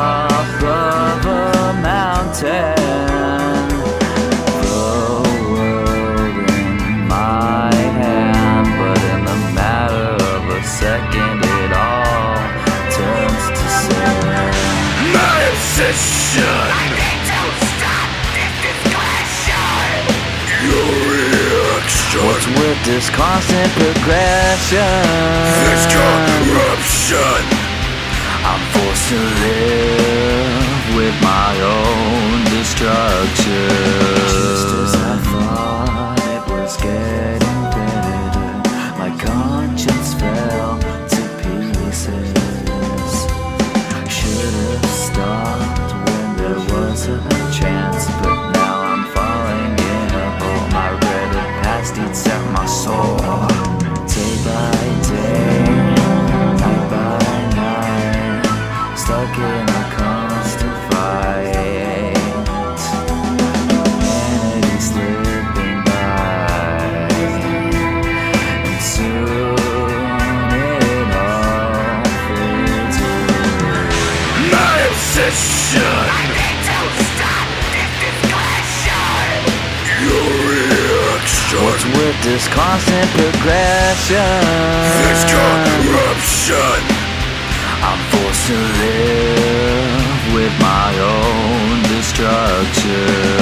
top of a mountain, the world in my hand, but in the matter of a second it all turns to sin. My obsession, I need to stop this discretion. your reaction, What's with this constant progression? this corruption. I'm forced to live with my own destruction. Just as I thought it was getting better, my conscience fell to pieces. Should've stopped when there was a chance, but now I'm falling in a hole. My regretted past eats at my soul. Day by day, night by night, stuck in a constant fight. Humanity slipping by, and soon it all fades away. My obsession, I need to stop this discretion. your reaction, What's with this constant progression? this corruption. I'm forced to live with my own destruction.